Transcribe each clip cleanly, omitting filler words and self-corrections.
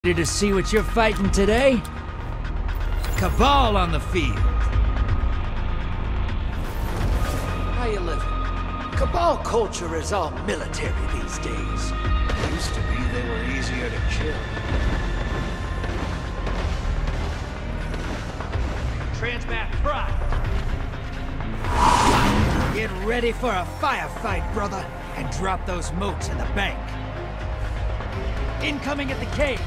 Ready to see what you're fighting today? Cabal on the field. How you living? Cabal culture is all military these days. Used to be they were easier to kill. Transmat Prime. Get ready for a firefight, brother, and drop those motes in the bank. Incoming at the caves.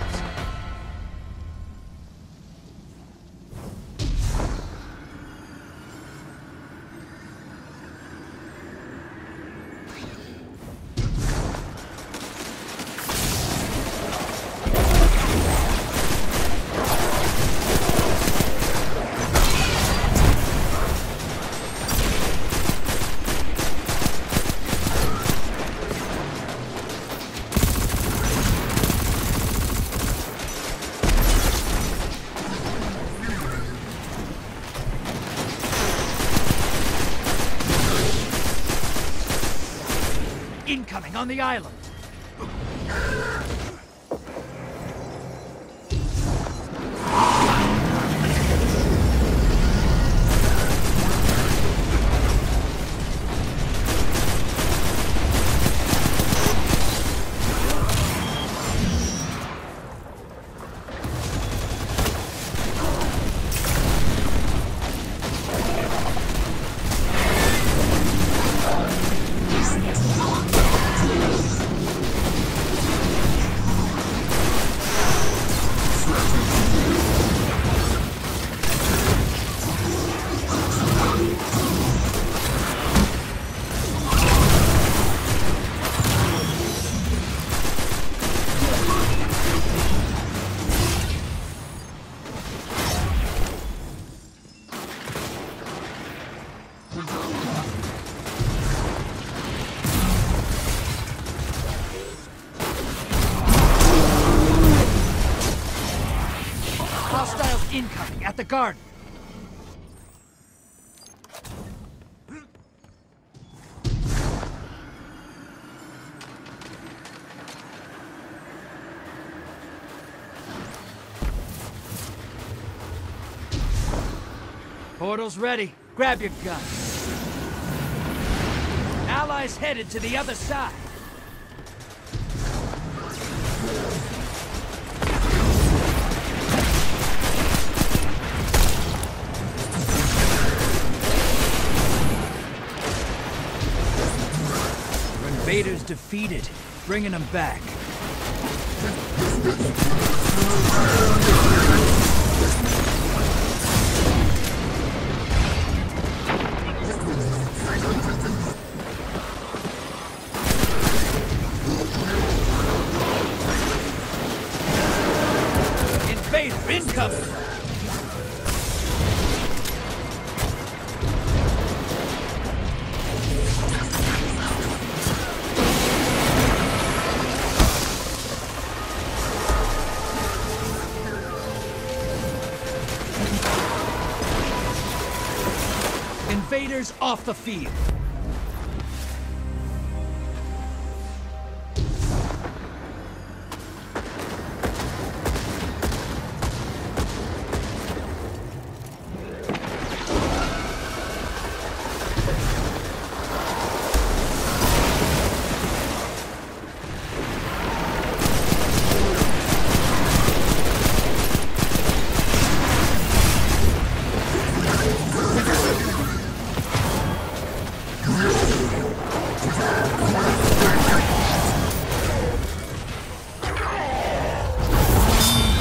Incoming on the island. Hostiles incoming at the garden. Portal's ready. Grab your gun. Allies headed to the other side. Invaders defeated, bringing them back. Invader incoming! Invaders off the field.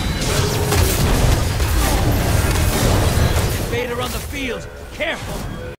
Invader on the field. Careful.